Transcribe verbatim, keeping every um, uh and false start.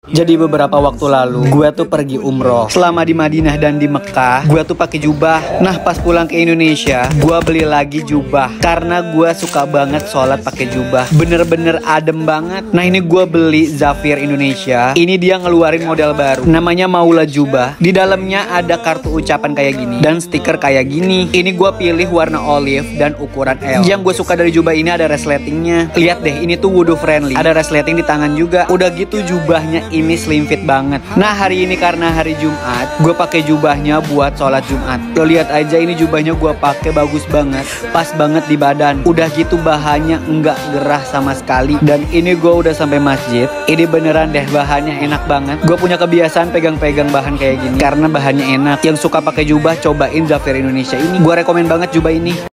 Jadi beberapa waktu lalu gue tuh pergi umroh. Selama di Madinah dan di Mekah, gue tuh pakai jubah. Nah pas pulang ke Indonesia, gue beli lagi jubah karena gue suka banget sholat pakai jubah. Bener-bener adem banget. Nah ini gue beli Zafir Indonesia. Ini dia ngeluarin model baru, namanya Maula Jubah. Di dalamnya ada kartu ucapan kayak gini dan stiker kayak gini. Ini gue pilih warna olive dan ukuran L. Yang gue suka dari jubah ini ada resletingnya. Lihat deh, ini tuh wudu friendly. Ada resleting di tangan juga. Udah gitu jubahnya ini slim fit banget. Nah hari ini karena hari Jumat, gue pakai jubahnya buat sholat Jumat. Lo lihat aja ini jubahnya gue pakai bagus banget, pas banget di badan. Udah gitu bahannya enggak gerah sama sekali. Dan ini gue udah sampai masjid. Ini beneran deh bahannya enak banget. Gue punya kebiasaan pegang-pegang bahan kayak gini karena bahannya enak. Yang suka pakai jubah cobain Zafir Indonesia ini. Gue rekomen banget jubah ini.